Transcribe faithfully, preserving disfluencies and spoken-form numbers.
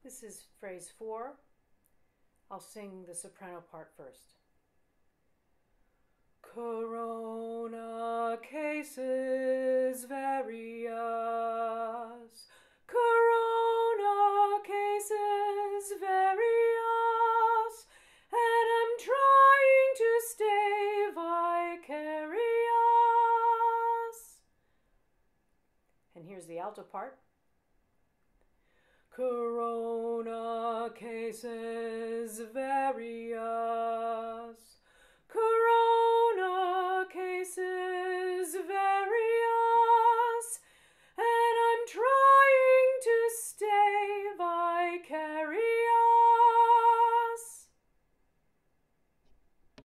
This is phrase four. I'll sing the soprano part first. Corona cases various, Corona cases various, and I'm trying to stay vicarious. And here's the alto part. Corona cases various,